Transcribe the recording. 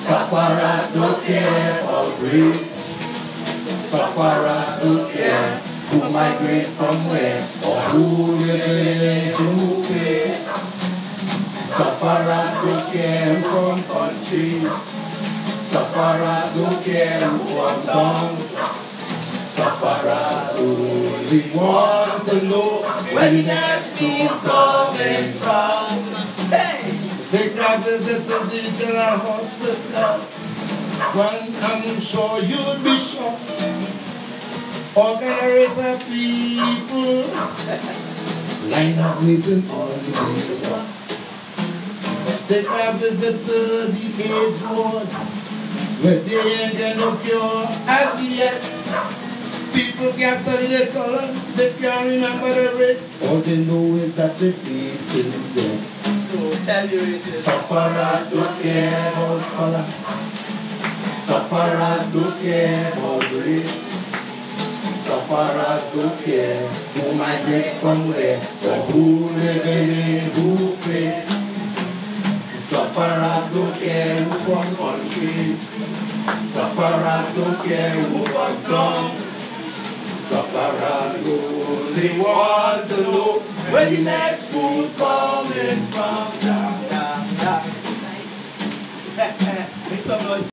Sufferers don't care about race. Sufferers don't care who migrate from where or who living into space. Sufferers don't care who from country. Sufferers don't care who from town. Sufferers only want to know where the next food coming from. Hey! Take a visit to the General Hospital, when I'm sure you'll be shocked. All kind of race of people line up waiting all the day long. Take a visit to the AIDS ward, where they ain't get no cure as yet. People can't study their color, they can't remember their race. All they know is that they're facing death. So tell your races. Sufferers don't care about color. Sufferers don't care about race. Sufferers don't care who migrate from where or who living in whose place. Sufferers don't care who from country. Sufferers don't care who from town. Sufferers only want to know where the next food coming from. Make some noise.